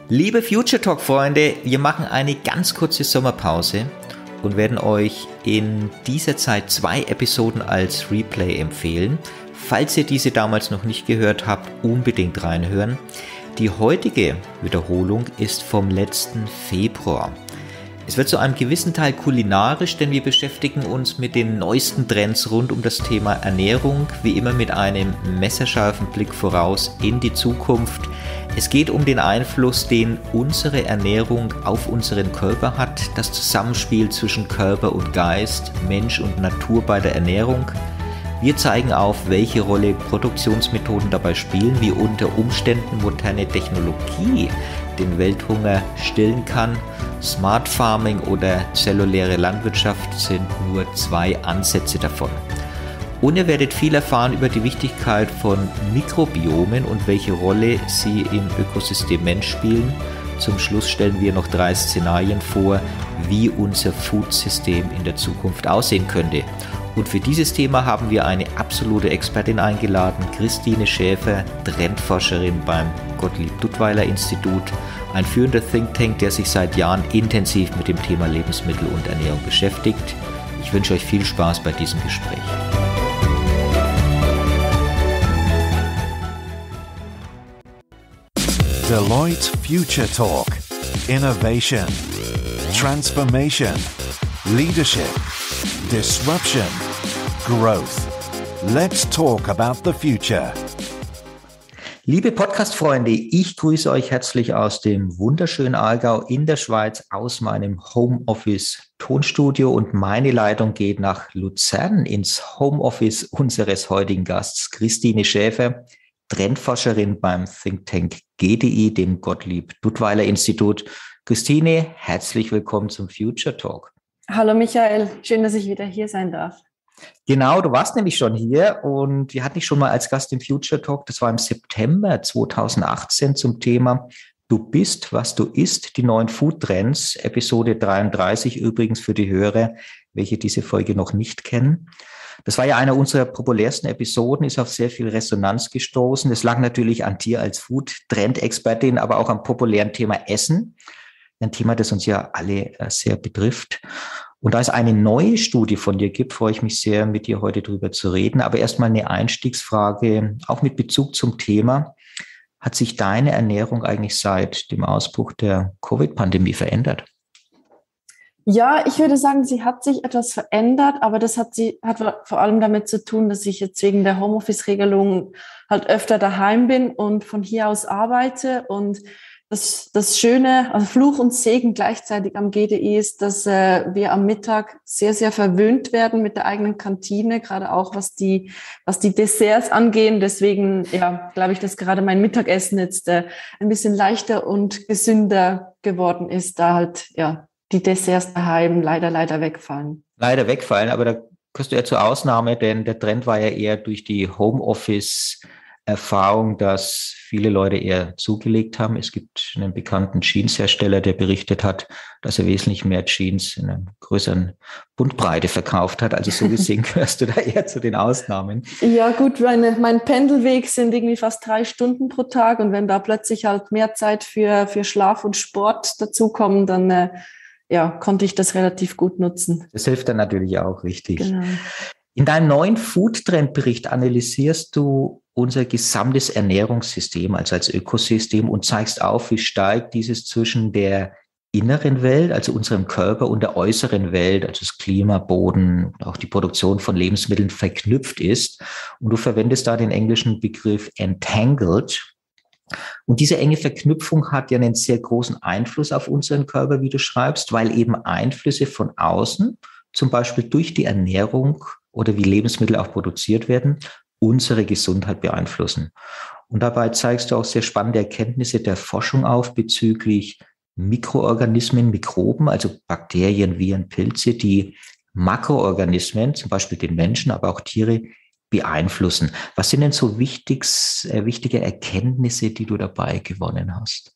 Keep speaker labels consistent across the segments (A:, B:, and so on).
A: Liebe Future Talk Freunde, wir machen eine ganz kurze Sommerpause und werden euch in dieser Zeit 2 Episoden als Replay empfehlen. Falls ihr diese damals noch nicht gehört habt, unbedingt reinhören. Die heutige Wiederholung ist vom letzten Februar. Es wird zu einem gewissen Teil kulinarisch, denn wir beschäftigen uns mit den neuesten Trends rund um das Thema Ernährung, wie immer mit einem messerscharfen Blick voraus in die Zukunft. Es geht um den Einfluss, den unsere Ernährung auf unseren Körper hat, das Zusammenspiel zwischen Körper und Geist, Mensch und Natur bei der Ernährung. Wir zeigen auf, welche Rolle Produktionsmethoden dabei spielen, wie unter Umständen moderne Technologie den Welthunger stillen kann. Smart Farming oder zelluläre Landwirtschaft sind nur 2 Ansätze davon. Und ihr werdet viel erfahren über die Wichtigkeit von Mikrobiomen und welche Rolle sie im Ökosystem Mensch spielen. Zum Schluss stellen wir noch 3 Szenarien vor, wie unser Foodsystem in der Zukunft aussehen könnte. Und für dieses Thema haben wir eine absolute Expertin eingeladen, Christine Schäfer, Trendforscherin beim Gottlieb-Duttweiler-Institut, ein führender Think Tank, der sich seit Jahren intensiv mit dem Thema Lebensmittel und Ernährung beschäftigt. Ich wünsche euch viel Spaß bei diesem Gespräch.
B: Deloitte Future Talk. Innovation. Transformation. Leadership. Disruption. Growth. Let's talk about the future.
A: Liebe Podcast-Freunde, ich grüße euch herzlich aus dem wunderschönen Aargau in der Schweiz, aus meinem Homeoffice-Tonstudio, und meine Leitung geht nach Luzern ins Homeoffice unseres heutigen Gasts, Christine Schäfer, Trendforscherin beim Think Tank GDI, dem Gottlieb-Duttweiler-Institut. Christine, herzlich willkommen zum Future Talk.
C: Hallo Michael, schön, dass ich wieder hier sein darf.
A: Genau, du warst nämlich schon hier und wir hatten dich schon mal als Gast im Future Talk. Das war im September 2018 zum Thema Du bist, was du isst, die neuen Food Trends, Episode 33 übrigens für die Hörer, welche diese Folge noch nicht kennen. Das war ja eine unserer populärsten Episoden, ist auf sehr viel Resonanz gestoßen. Es lag natürlich an dir als Food-Trend-Expertin, aber auch am populären Thema Essen. Ein Thema, das uns ja alle sehr betrifft. Und da es eine neue Studie von dir gibt, freue ich mich sehr, mit dir heute drüber zu reden. Aber erstmal eine Einstiegsfrage, auch mit Bezug zum Thema. Hat sich deine Ernährung eigentlich seit dem Ausbruch der Covid-Pandemie verändert?
C: Ja, ich würde sagen, sie hat sich etwas verändert, aber das hat vor allem damit zu tun, dass ich jetzt wegen der Homeoffice-Regelung halt öfter daheim bin und von hier aus arbeite. Und das Schöne, also Fluch und Segen gleichzeitig am GDI ist, dass wir am Mittag sehr, sehr verwöhnt werden mit der eigenen Kantine, gerade auch was die Desserts angehen. Deswegen, ja, glaube ich, dass gerade mein Mittagessen jetzt ein bisschen leichter und gesünder geworden ist, da halt, ja, die Desserts daheim leider wegfallen. Leider wegfallen, aber da gehörst du ja zur Ausnahme, denn der Trend war ja eher durch die Homeoffice-Erfahrung, dass viele Leute eher zugelegt haben. Es gibt einen bekannten Jeans-Hersteller, der berichtet hat, dass er wesentlich mehr Jeans in einer größeren Bandbreite verkauft hat. Also so gesehen gehörst du da eher zu den Ausnahmen. Ja gut, mein Pendelweg sind irgendwie fast 3 Stunden pro Tag, und wenn da plötzlich halt mehr Zeit für Schlaf und Sport dazukommen, dann konnte ich das relativ gut nutzen. Das hilft dann natürlich auch, richtig. Genau. In deinem neuen Food-Trend-Bericht analysierst du unser gesamtes Ernährungssystem, also als Ökosystem, und zeigst auf, wie stark dieses zwischen der inneren Welt, also unserem Körper, und der äußeren Welt, also das Klima, Boden, auch die Produktion von Lebensmitteln verknüpft ist. Und du verwendest da den englischen Begriff entangled. Und diese enge Verknüpfung hat ja einen sehr großen Einfluss auf unseren Körper, wie du schreibst, weil eben Einflüsse von außen, zum Beispiel durch die Ernährung oder wie Lebensmittel auch produziert werden, unsere Gesundheit beeinflussen. Und dabei zeigst du auch sehr spannende Erkenntnisse der Forschung auf bezüglich Mikroorganismen, Mikroben, also Bakterien, Viren, Pilze, die Makroorganismen, zum Beispiel den Menschen, aber auch Tiere, beeinflussen. Was sind denn so wichtige Erkenntnisse, die du dabei gewonnen hast?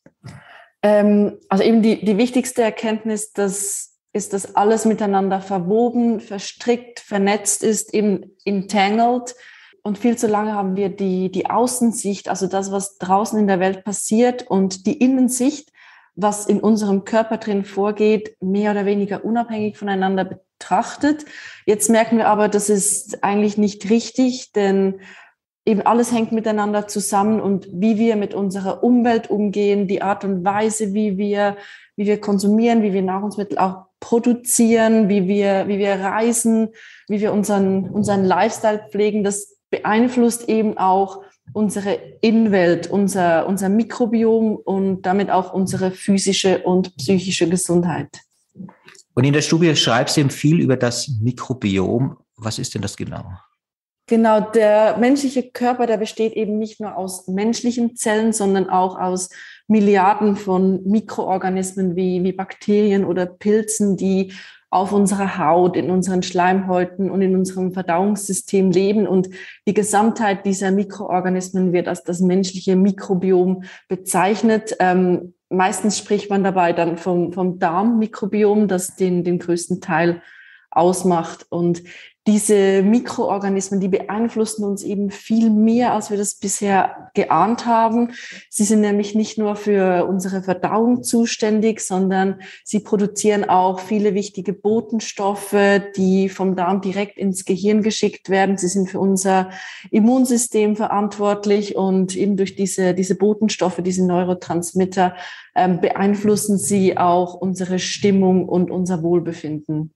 C: Also eben die wichtigste Erkenntnis, ist, dass alles miteinander verwoben, verstrickt, vernetzt ist, eben entangled. Und viel zu lange haben wir die Außensicht, also das, was draußen in der Welt passiert, und die Innensicht
D: was in unserem Körper drin vorgeht, mehr oder weniger unabhängig voneinander betrachtet. Jetzt merken wir aber, das ist eigentlich nicht richtig, denn eben alles hängt miteinander zusammen und wie wir mit unserer Umwelt umgehen, die Art und Weise, wie wir konsumieren, wie wir Nahrungsmittel auch produzieren, wie wir reisen, wie wir unseren Lifestyle pflegen, das beeinflusst eben auch unsere Innenwelt, unser Mikrobiom und damit auch unsere physische und psychische Gesundheit.
C: Und in der Studie schreibst du eben viel über das Mikrobiom. Was ist denn das genau?
D: Genau, der menschliche Körper, der besteht eben nicht nur aus menschlichen Zellen, sondern auch aus Milliarden von Mikroorganismen wie Bakterien oder Pilzen, die auf unserer Haut, in unseren Schleimhäuten und in unserem Verdauungssystem leben. Und die Gesamtheit dieser Mikroorganismen wird als das menschliche Mikrobiom bezeichnet. Meistens spricht man dabei dann vom Darmmikrobiom, das den größten Teil ausmacht. Und diese Mikroorganismen, die beeinflussen uns eben viel mehr, als wir das bisher geahnt haben. Sie sind nämlich nicht nur für unsere Verdauung zuständig, sondern sie produzieren auch viele wichtige Botenstoffe, die vom Darm direkt ins Gehirn geschickt werden. Sie sind für unser Immunsystem verantwortlich und eben durch diese Botenstoffe, diese Neurotransmitter, beeinflussen sie auch unsere Stimmung und unser Wohlbefinden.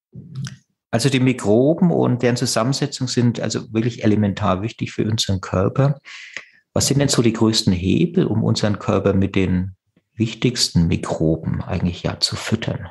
C: Also die Mikroben und deren Zusammensetzung sind also wirklich elementar wichtig für unseren Körper. Was sind denn so die größten Hebel, um unseren Körper mit den wichtigsten Mikroben eigentlich zu füttern?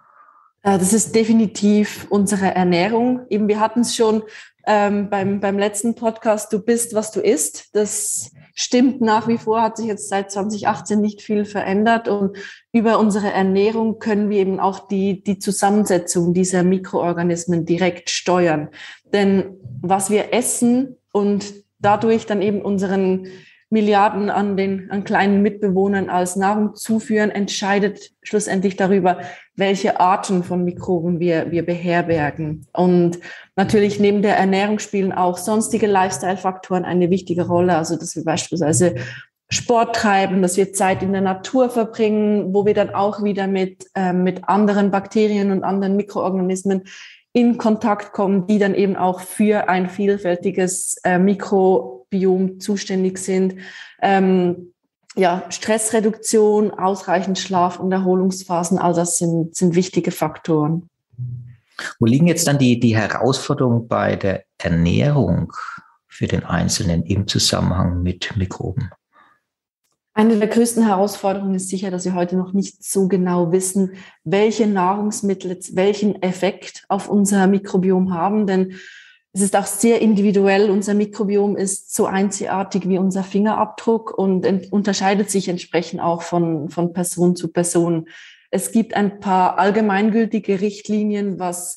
D: Das ist definitiv unsere Ernährung. Eben, wir hatten es schon beim letzten Podcast, du bist, was du isst. Das stimmt nach wie vor, hat sich jetzt seit 2018 nicht viel verändert. Und über unsere Ernährung können wir eben auch die Zusammensetzung dieser Mikroorganismen direkt steuern. Denn was wir essen und dadurch dann eben unseren Milliarden an kleinen Mitbewohnern als Nahrung zuführen, entscheidet schlussendlich darüber, welche Arten von Mikroben wir beherbergen. Und natürlich neben der Ernährung spielen auch sonstige Lifestyle-Faktoren eine wichtige Rolle. Also, dass wir beispielsweise Sport treiben, dass wir Zeit in der Natur verbringen, wo wir dann auch wieder mit anderen Bakterien und anderen Mikroorganismen in Kontakt kommen, die dann eben auch für ein vielfältiges Mikrobiom zuständig sind. Stressreduktion, ausreichend Schlaf und Erholungsphasen, all das sind wichtige Faktoren.
C: Wo liegen jetzt dann die Herausforderungen bei der Ernährung für den Einzelnen im Zusammenhang mit Mikroben?
D: Eine der größten Herausforderungen ist sicher, dass wir heute noch nicht so genau wissen, welche Nahrungsmittel jetzt welchen Effekt auf unser Mikrobiom haben, denn es ist auch sehr individuell. Unser Mikrobiom ist so einzigartig wie unser Fingerabdruck und unterscheidet sich entsprechend auch von Person zu Person. Es gibt ein paar allgemeingültige Richtlinien, was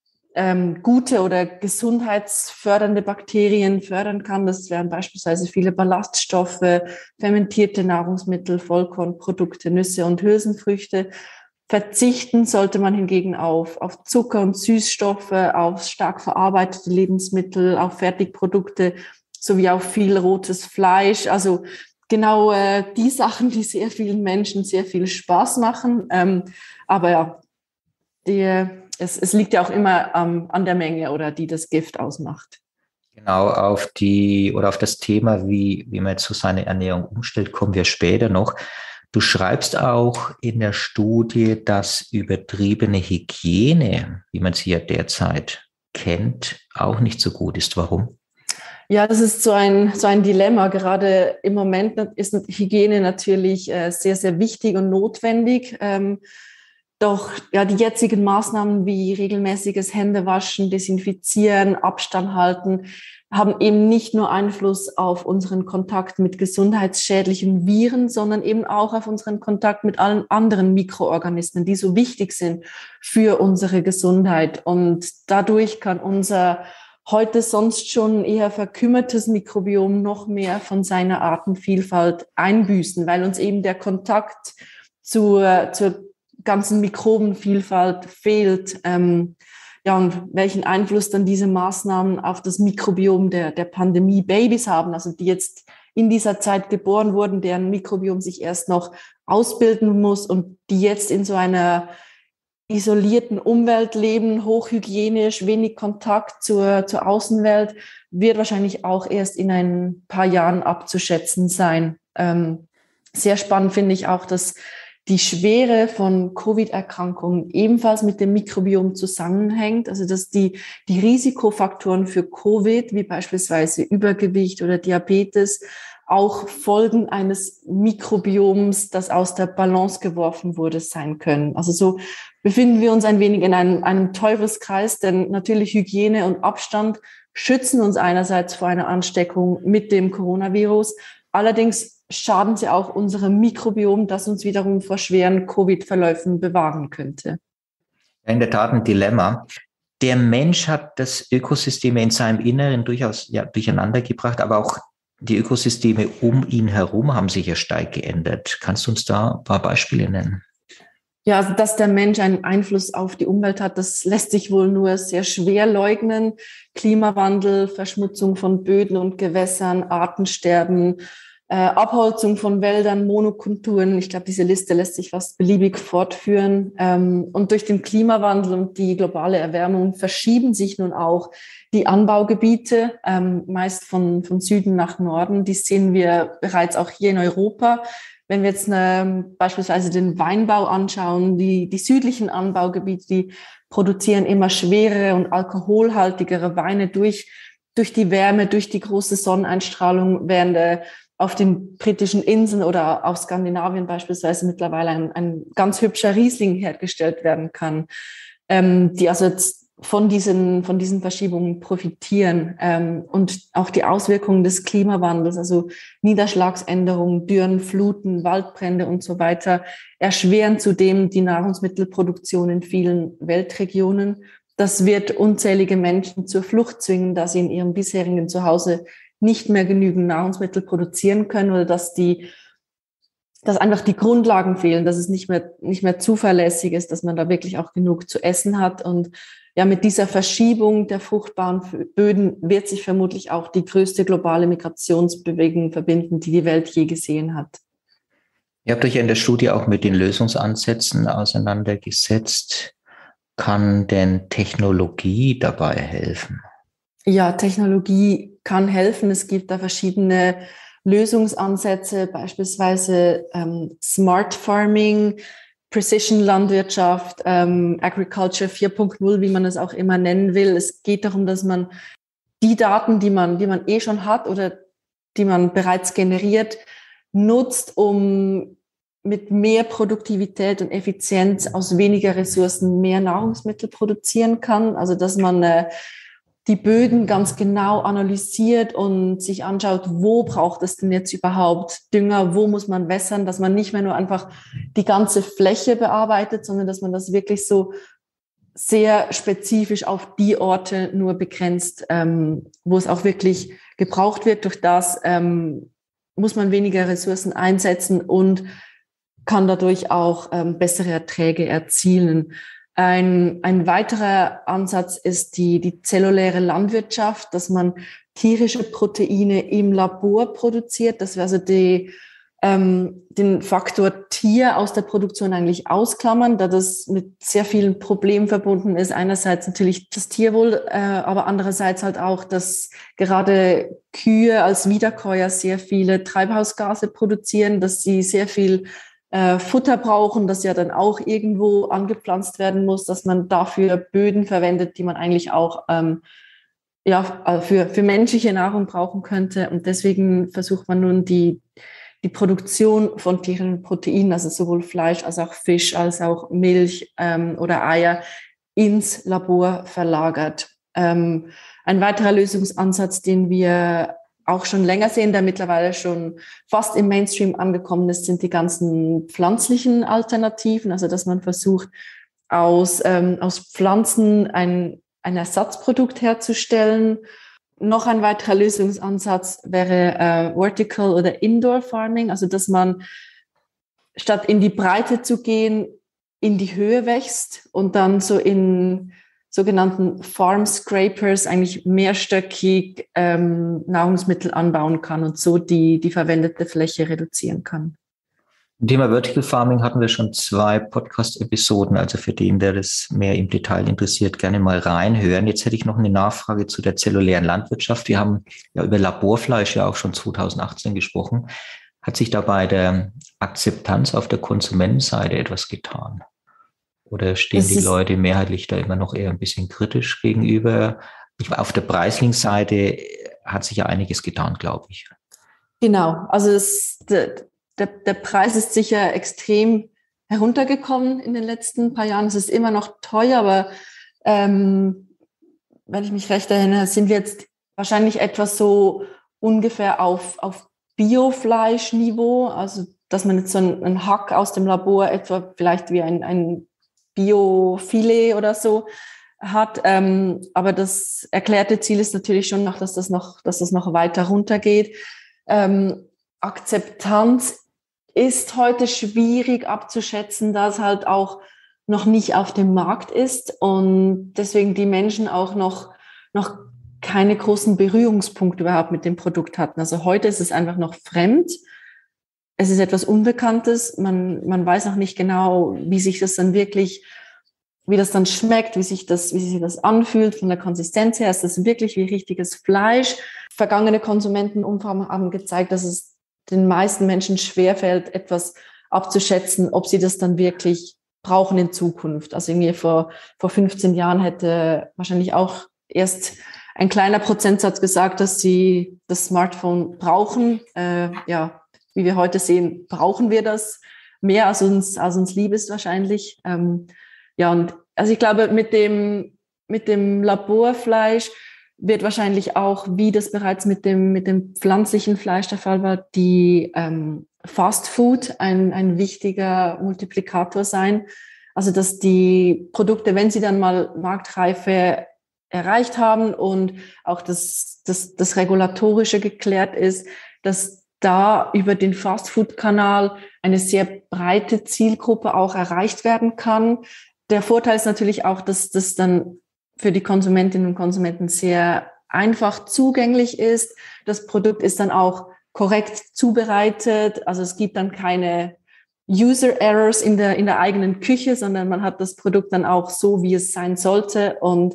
D: gute oder gesundheitsfördernde Bakterien fördern kann. Das wären beispielsweise viele Ballaststoffe, fermentierte Nahrungsmittel, Vollkornprodukte, Nüsse und Hülsenfrüchte. Verzichten sollte man hingegen auf Zucker und Süßstoffe, auf stark verarbeitete Lebensmittel, auf Fertigprodukte sowie auf viel rotes Fleisch. Also genau die Sachen, die sehr vielen Menschen sehr viel Spaß machen. Aber ja, es liegt ja auch immer an der Menge oder die das Gift ausmacht.
C: Genau, auf das Thema, wie man jetzt so seine Ernährung umstellt, kommen wir später noch. Du schreibst auch in der Studie, dass übertriebene Hygiene, wie man sie ja derzeit kennt, auch nicht so gut ist. Warum?
D: Ja, das ist so ein Dilemma. Gerade im Moment ist Hygiene natürlich sehr, sehr wichtig und notwendig. Doch ja, die jetzigen Maßnahmen wie regelmäßiges Händewaschen, Desinfizieren, Abstand halten, haben eben nicht nur Einfluss auf unseren Kontakt mit gesundheitsschädlichen Viren, sondern eben auch auf unseren Kontakt mit allen anderen Mikroorganismen, die so wichtig sind für unsere Gesundheit. Und dadurch kann unser heute sonst schon eher verkümmertes Mikrobiom noch mehr von seiner Artenvielfalt einbüßen, weil uns eben der Kontakt zur ganzen Mikrobenvielfalt fehlt. Und welchen Einfluss dann diese Maßnahmen auf das Mikrobiom der Pandemie-Babys haben, also die jetzt in dieser Zeit geboren wurden, deren Mikrobiom sich erst noch ausbilden muss und die jetzt in so einer isolierten Umwelt leben, hochhygienisch, wenig Kontakt zur Außenwelt, wird wahrscheinlich auch erst in ein paar Jahren abzuschätzen sein. Sehr spannend finde ich auch, dass die Schwere von Covid-Erkrankungen ebenfalls mit dem Mikrobiom zusammenhängt. Also dass die Risikofaktoren für Covid, wie beispielsweise Übergewicht oder Diabetes, auch Folgen eines Mikrobioms, das aus der Balance geworfen wurde, sein können. Also so befinden wir uns ein wenig in einem Teufelskreis, denn natürlich Hygiene und Abstand schützen uns einerseits vor einer Ansteckung mit dem Coronavirus. Allerdings schaden sie auch unserem Mikrobiom, das uns wiederum vor schweren Covid-Verläufen bewahren könnte.
C: In der Tat ein Dilemma. Der Mensch hat das Ökosystem in seinem Inneren durchaus durcheinander gebracht, aber auch die Ökosysteme um ihn herum haben sich ja stark geändert. Kannst du uns da ein paar Beispiele nennen?
D: Ja, also dass der Mensch einen Einfluss auf die Umwelt hat, das lässt sich wohl nur sehr schwer leugnen. Klimawandel, Verschmutzung von Böden und Gewässern, Artensterben, Abholzung von Wäldern, Monokulturen. Ich glaube, diese Liste lässt sich fast beliebig fortführen. Und durch den Klimawandel und die globale Erwärmung verschieben sich nun auch die Anbaugebiete, meist von Süden nach Norden. Die sehen wir bereits auch hier in Europa. Wenn wir jetzt beispielsweise den Weinbau anschauen, die südlichen Anbaugebiete, die produzieren immer schwerere und alkoholhaltigere Weine durch die Wärme, durch die große Sonneneinstrahlung, während auf den britischen Inseln oder auf Skandinavien beispielsweise mittlerweile ein ganz hübscher Riesling hergestellt werden kann, die also jetzt von diesen Verschiebungen profitieren, und auch die Auswirkungen des Klimawandels, also Niederschlagsänderungen, Dürren, Fluten, Waldbrände und so weiter, erschweren zudem die Nahrungsmittelproduktion in vielen Weltregionen. Das wird unzählige Menschen zur Flucht zwingen, da sie in ihrem bisherigen Zuhause nicht mehr genügend Nahrungsmittel produzieren können oder dass einfach die Grundlagen fehlen, dass es nicht mehr zuverlässig ist, dass man da wirklich auch genug zu essen hat. Und ja, mit dieser Verschiebung der fruchtbaren Böden wird sich vermutlich auch die größte globale Migrationsbewegung verbinden, die die Welt je gesehen hat.
C: Ihr habt euch ja in der Studie auch mit den Lösungsansätzen auseinandergesetzt. Kann denn Technologie dabei helfen?
D: Ja, Technologie kann helfen. Es gibt da verschiedene Lösungsansätze, beispielsweise Smart Farming, Precision Landwirtschaft, Agriculture 4.0, wie man es auch immer nennen will. Es geht darum, dass man die Daten, die man eh schon hat oder die man bereits generiert, nutzt, um mit mehr Produktivität und Effizienz aus weniger Ressourcen mehr Nahrungsmittel produzieren kann. Also dass man die Böden ganz genau analysiert und sich anschaut, wo braucht es denn jetzt überhaupt Dünger, wo muss man wässern, dass man nicht mehr nur einfach die ganze Fläche bearbeitet, sondern dass man das wirklich so sehr spezifisch auf die Orte nur begrenzt, wo es auch wirklich gebraucht wird. Durch das muss man weniger Ressourcen einsetzen und kann dadurch auch bessere Erträge erzielen. Ein weiterer Ansatz ist die zelluläre Landwirtschaft, dass man tierische Proteine im Labor produziert, dass wir also den Faktor Tier aus der Produktion eigentlich ausklammern, da das mit sehr vielen Problemen verbunden ist. Einerseits natürlich das Tierwohl, aber andererseits halt auch, dass gerade Kühe als Wiederkäuer sehr viele Treibhausgase produzieren, dass sie sehr viel Futter brauchen, das ja dann auch irgendwo angepflanzt werden muss, dass man dafür Böden verwendet, die man eigentlich auch für menschliche Nahrung brauchen könnte. Und deswegen versucht man nun die Produktion von tierischen Proteinen, also sowohl Fleisch als auch Fisch, als auch Milch oder Eier, ins Labor verlagert. Ein weiterer Lösungsansatz, den wir auch schon länger sehen, der mittlerweile schon fast im Mainstream angekommen ist, sind die ganzen pflanzlichen Alternativen. Also dass man versucht, aus Pflanzen ein Ersatzprodukt herzustellen. Noch ein weiterer Lösungsansatz wäre Vertical oder Indoor Farming, also dass man statt in die Breite zu gehen, in die Höhe wächst und dann so in sogenannten Farm Scrapers eigentlich mehrstöckig Nahrungsmittel anbauen kann und so die verwendete Fläche reduzieren kann.
C: Zum Thema Vertical Farming hatten wir schon 2 Podcast-Episoden, also für den, der das mehr im Detail interessiert, gerne mal reinhören. Jetzt hätte ich noch eine Nachfrage zu der zellulären Landwirtschaft. Wir haben ja über Laborfleisch ja auch schon 2018 gesprochen. Hat sich da bei der Akzeptanz auf der Konsumentenseite etwas getan? Oder stehen die Leute mehrheitlich da immer noch eher ein bisschen kritisch gegenüber? Auf der Preislinkseite hat sich ja einiges getan, glaube ich.
D: Genau, also der Preis ist sicher extrem heruntergekommen in den letzten paar Jahren. Es ist immer noch teuer, aber wenn ich mich recht erinnere, sind wir jetzt wahrscheinlich etwas so ungefähr auf Biofleischniveau. Also dass man jetzt so einen Hack aus dem Labor etwa vielleicht wie ein Biofilet oder so hat. Aber das erklärte Ziel ist natürlich schon noch, dass das noch weiter runtergeht. Akzeptanz ist heute schwierig abzuschätzen, da es halt auch noch nicht auf dem Markt ist und deswegen die Menschen auch noch keine großen Berührungspunkte überhaupt mit dem Produkt hatten. Also heute ist es einfach noch fremd. Es ist etwas Unbekanntes. Man weiß noch nicht genau, wie sich das dann wirklich, wie das dann schmeckt, wie sich das anfühlt von der Konsistenz her. Ist das wirklich wie richtiges Fleisch? Vergangene Konsumentenumfragen haben gezeigt, dass es den meisten Menschen schwerfällt, etwas abzuschätzen, ob sie das dann wirklich brauchen in Zukunft. Also irgendwie vor 15 Jahren hätte wahrscheinlich auch erst ein kleiner Prozentsatz gesagt, dass sie das Smartphone brauchen. Wie wir heute sehen, brauchen wir das mehr, als uns lieb ist wahrscheinlich. Und also ich glaube, mit dem Laborfleisch wird wahrscheinlich auch, wie das bereits mit dem pflanzlichen Fleisch der Fall war, die Fast Food ein wichtiger Multiplikator sein. Also dass die Produkte, wenn sie dann mal Marktreife erreicht haben und auch das Regulatorische geklärt ist, dass da über den Fast Food Kanal eine sehr breite Zielgruppe auch erreicht werden kann. Der Vorteil ist natürlich auch, dass das dann für die Konsumentinnen und Konsumenten sehr einfach zugänglich ist. Das Produkt ist dann auch korrekt zubereitet. Also es gibt dann keine User Errors in der eigenen Küche, sondern man hat das Produkt dann auch so, wie es sein sollte. Und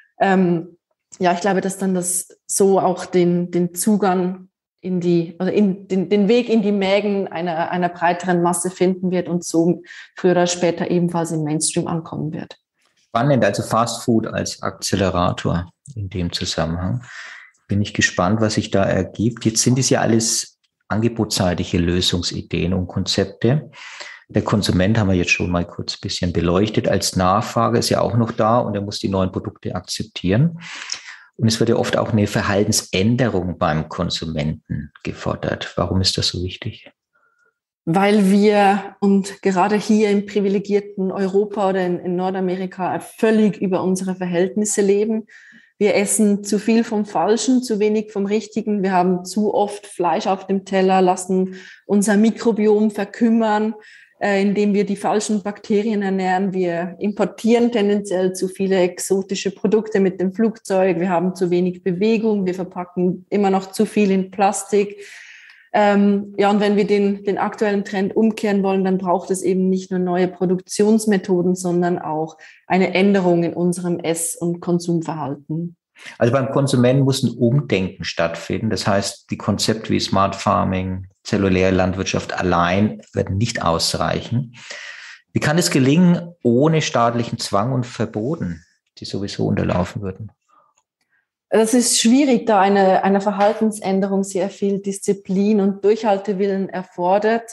D: ich glaube, dass dann das so auch den Zugang den Weg in die Mägen einer breiteren Masse finden wird und so früher oder später ebenfalls im Mainstream ankommen wird.
C: Spannend, also Fast Food als Akzelerator in dem Zusammenhang. Bin ich gespannt, was sich da ergibt. Jetzt sind es ja alles angebotsseitige Lösungsideen und Konzepte. Der Konsument haben wir jetzt schon mal kurz ein bisschen beleuchtet. Als Nachfrage ist ja auch noch da und er muss die neuen Produkte akzeptieren. Und es wird ja oft auch eine Verhaltensänderung beim Konsumenten gefordert. Warum ist das so wichtig?
D: Weil wir und gerade hier im privilegierten Europa oder in Nordamerika völlig über unsere Verhältnisse leben. Wir essen zu viel vom Falschen, zu wenig vom Richtigen. Wir haben zu oft Fleisch auf dem Teller, lassen unser Mikrobiom verkümmern, indem wir die falschen Bakterien ernähren. Wir importieren tendenziell zu viele exotische Produkte mit dem Flugzeug. Wir haben zu wenig Bewegung. Wir verpacken immer noch zu viel in Plastik. Und wenn wir den aktuellen Trend umkehren wollen, dann braucht es eben nicht nur neue Produktionsmethoden, sondern auch eine Änderung in unserem Ess- und Konsumverhalten.
C: Also beim Konsumenten muss ein Umdenken stattfinden. Das heißt, die Konzepte wie Smart Farming, zelluläre Landwirtschaft allein werden nicht ausreichen. Wie kann es gelingen, ohne staatlichen Zwang und Verboten, die sowieso unterlaufen würden?
D: Das ist schwierig, da eine Verhaltensänderung sehr viel Disziplin und Durchhaltewillen erfordert.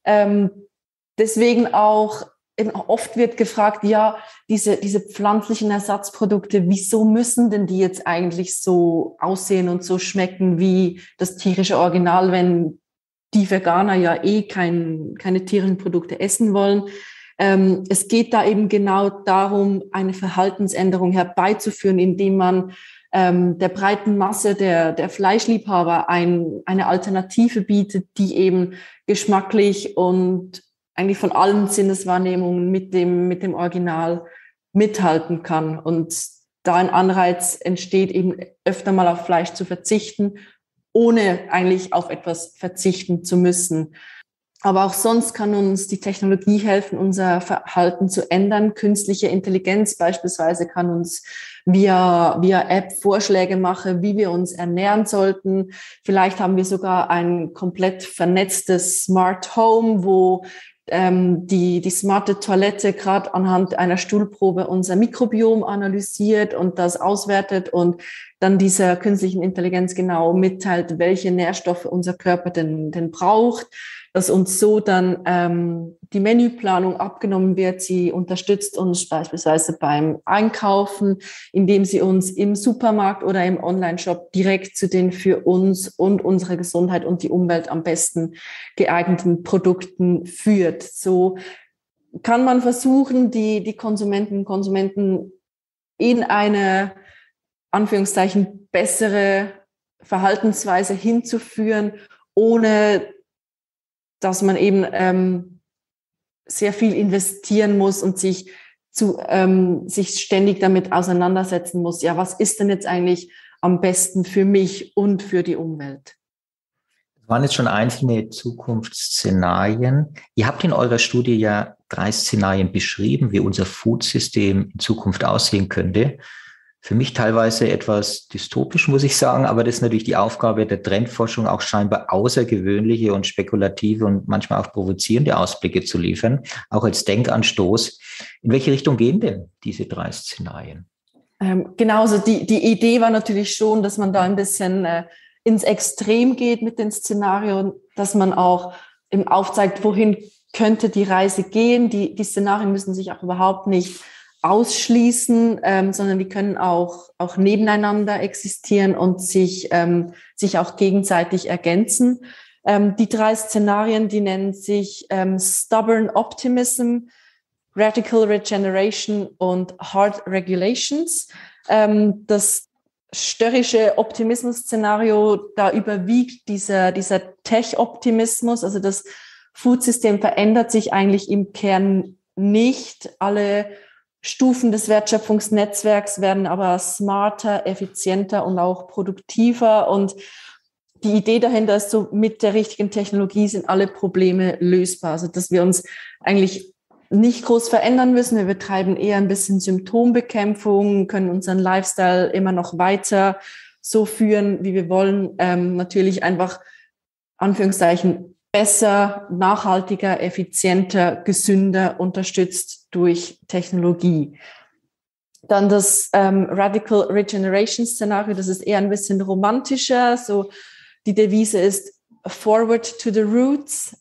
D: Deswegen auch oft wird gefragt, ja, diese pflanzlichen Ersatzprodukte, wieso müssen denn die jetzt eigentlich so aussehen und so schmecken wie das tierische Original, wenn die Veganer ja keine tierischen Produkte essen wollen? Es geht da eben genau darum, eine Verhaltensänderung herbeizuführen, indem man der breiten Masse der Fleischliebhaber eine Alternative bietet, die eben geschmacklich und eigentlich von allen Sinneswahrnehmungen mit dem Original mithalten kann. Und da ein Anreiz entsteht, eben öfter mal auf Fleisch zu verzichten, ohne eigentlich auf etwas verzichten zu müssen. Aber auch sonst kann uns die Technologie helfen, unser Verhalten zu ändern. Künstliche Intelligenz beispielsweise kann uns via App Vorschläge machen, wie wir uns ernähren sollten. Vielleicht haben wir sogar ein komplett vernetztes Smart Home, wo die smarte Toilette gerade anhand einer Stuhlprobe unser Mikrobiom analysiert und das auswertet und dann dieser künstlichen Intelligenz genau mitteilt, welche Nährstoffe unser Körper denn braucht, dass uns so dann die Menüplanung abgenommen wird. Sie unterstützt uns beispielsweise beim Einkaufen, indem sie uns im Supermarkt oder im Onlineshop direkt zu den für uns und unsere Gesundheit und die Umwelt am besten geeigneten Produkten führt. So kann man versuchen, die Konsumenten und Konsumenten in eine, Anführungszeichen, bessere Verhaltensweise hinzuführen, ohne dass man eben sehr viel investieren muss und sich ständig damit auseinandersetzen muss. Ja, was ist denn jetzt eigentlich am besten für mich und für die Umwelt?
C: Das waren jetzt schon einzelne Zukunftsszenarien. Ihr habt in eurer Studie ja 3 Szenarien beschrieben, wie unser Foodsystem in Zukunft aussehen könnte. Für mich teilweise etwas dystopisch, muss ich sagen, aber das ist natürlich die Aufgabe der Trendforschung, auch scheinbar außergewöhnliche und spekulative und manchmal auch provozierende Ausblicke zu liefern, auch als Denkanstoß. In welche Richtung gehen denn diese 3 Szenarien?
D: Genau, also die Idee war natürlich schon, dass man da ein bisschen ins Extrem geht mit den Szenarien, dass man auch eben aufzeigt, wohin könnte die Reise gehen. Die Szenarien müssen sich auch überhaupt nicht ausschließen, sondern die können auch nebeneinander existieren und sich auch gegenseitig ergänzen. Die 3 Szenarien, die nennen sich Stubborn Optimism, Radical Regeneration und Hard Regulations. Das störrische Optimismus-Szenario, da überwiegt dieser Tech-Optimismus, also das Foodsystem verändert sich eigentlich im Kern nicht. Alle Stufen des Wertschöpfungsnetzwerks werden aber smarter, effizienter und auch produktiver. Und die Idee dahinter ist so, mit der richtigen Technologie sind alle Probleme lösbar. Also, dass wir uns eigentlich nicht groß verändern müssen. Wir betreiben eher ein bisschen Symptombekämpfung, können unseren Lifestyle immer noch weiter so führen, wie wir wollen. Natürlich einfach, Anführungszeichen, besser, nachhaltiger, effizienter, gesünder, unterstützt durch Technologie. Dann das Radical Regeneration Szenario, das ist eher ein bisschen romantischer. So die Devise ist Forward to the Roots.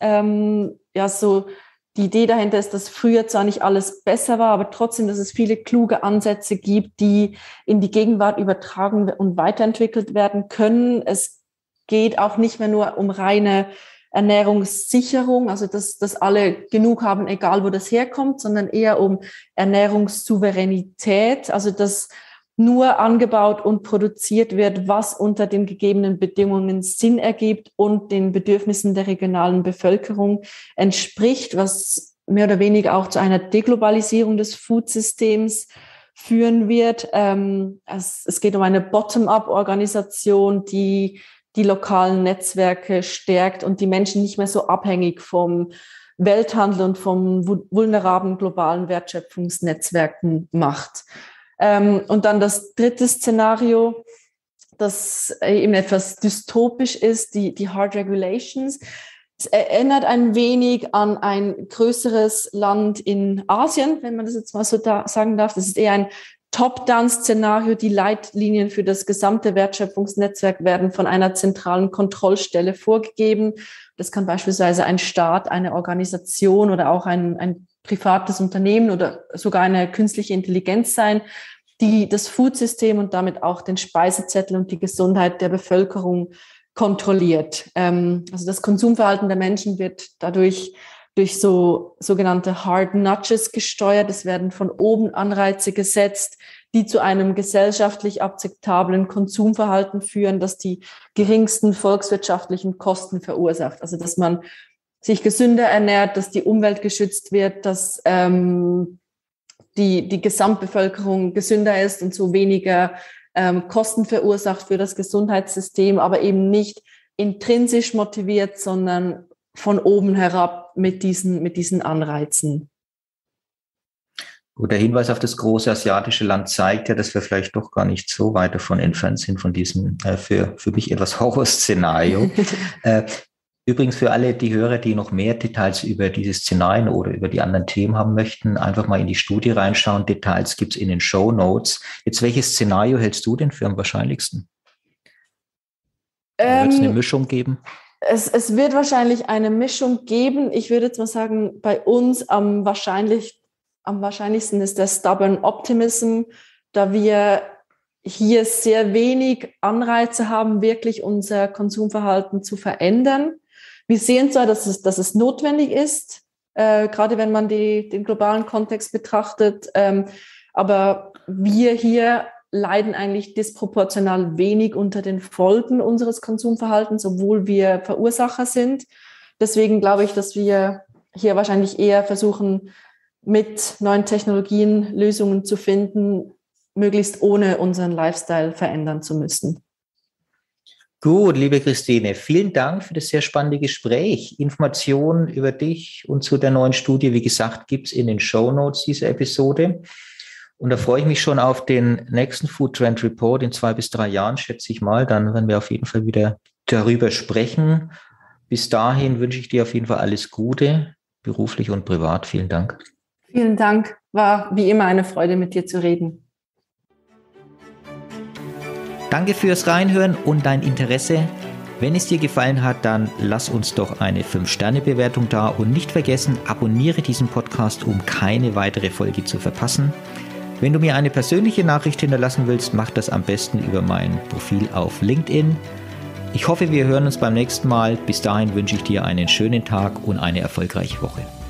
D: So die Idee dahinter ist, dass früher zwar nicht alles besser war, aber trotzdem, dass es viele kluge Ansätze gibt, die in die Gegenwart übertragen und weiterentwickelt werden können. Es geht auch nicht mehr nur um reine Ernährungssicherung, also dass alle genug haben, egal wo das herkommt, sondern eher um Ernährungssouveränität, also dass nur angebaut und produziert wird, was unter den gegebenen Bedingungen Sinn ergibt und den Bedürfnissen der regionalen Bevölkerung entspricht, was mehr oder weniger auch zu einer Deglobalisierung des Foodsystems führen wird. Es geht um eine Bottom-up-Organisation, die lokalen Netzwerke stärkt und die Menschen nicht mehr so abhängig vom Welthandel und vom vulnerablen globalen Wertschöpfungsnetzwerken macht. Und dann das 3. Szenario, das eben etwas dystopisch ist, die Hard Regulations. Es erinnert ein wenig an ein größeres Land in Asien, wenn man das jetzt mal so sagen darf. Das ist eher ein Top-Down-Szenario. Die Leitlinien für das gesamte Wertschöpfungsnetzwerk werden von einer zentralen Kontrollstelle vorgegeben. Das kann beispielsweise ein Staat, eine Organisation oder auch ein privates Unternehmen oder sogar eine künstliche Intelligenz sein, die das Foodsystem und damit auch den Speisezettel und die Gesundheit der Bevölkerung kontrolliert. Also das Konsumverhalten der Menschen wird dadurch durch sogenannte Hard Nudges gesteuert. Es werden von oben Anreize gesetzt, die zu einem gesellschaftlich akzeptablen Konsumverhalten führen, das die geringsten volkswirtschaftlichen Kosten verursacht. Also dass man sich gesünder ernährt, dass die Umwelt geschützt wird, dass die Gesamtbevölkerung gesünder ist und so weniger Kosten verursacht für das Gesundheitssystem, aber eben nicht intrinsisch motiviert, sondern von oben herab mit diesen Anreizen.
C: Gut, der Hinweis auf das große asiatische Land zeigt ja, dass wir vielleicht doch gar nicht so weit davon entfernt sind, von diesem für mich etwas Horrorszenario. Übrigens für alle die Hörer, die noch mehr Details über diese Szenarien oder über die anderen Themen haben möchten, einfach mal in die Studie reinschauen. Details gibt es in den Shownotes. Jetzt, welches Szenario hältst du denn für am wahrscheinlichsten? Wird es eine Mischung geben?
D: Es wird wahrscheinlich eine Mischung geben. Ich würde jetzt mal sagen, bei uns am wahrscheinlichsten ist der Stubborn Optimism, da wir hier sehr wenig Anreize haben, wirklich unser Konsumverhalten zu verändern. Wir sehen zwar, dass es notwendig ist, gerade wenn man den globalen Kontext betrachtet, aber wir hier leiden eigentlich disproportional wenig unter den Folgen unseres Konsumverhaltens, obwohl wir Verursacher sind. Deswegen glaube ich, dass wir hier wahrscheinlich eher versuchen, mit neuen Technologien Lösungen zu finden, möglichst ohne unseren Lifestyle verändern zu müssen.
C: Gut, liebe Christine, vielen Dank für das sehr spannende Gespräch. Informationen über dich und zu der neuen Studie, wie gesagt, gibt es in den Shownotes dieser Episode. Und da freue ich mich schon auf den nächsten Food Trend Report in 2 bis 3 Jahren, schätze ich mal. Dann werden wir auf jeden Fall wieder darüber sprechen. Bis dahin wünsche ich dir auf jeden Fall alles Gute, beruflich und privat. Vielen Dank.
D: Vielen Dank. War wie immer eine Freude, mit dir zu reden.
A: Danke fürs Reinhören und dein Interesse. Wenn es dir gefallen hat, dann lass uns doch eine 5-Sterne-Bewertung da und nicht vergessen, abonniere diesen Podcast, um keine weitere Folge zu verpassen. Wenn du mir eine persönliche Nachricht hinterlassen willst, mach das am besten über mein Profil auf LinkedIn. Ich hoffe, wir hören uns beim nächsten Mal. Bis dahin wünsche ich dir einen schönen Tag und eine erfolgreiche Woche.